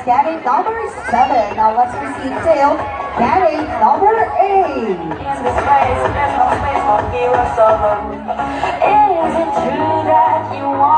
candidate number 7. Now let's proceed to candidate number 8. In this place, there's no space for heroes of. Is it true that you want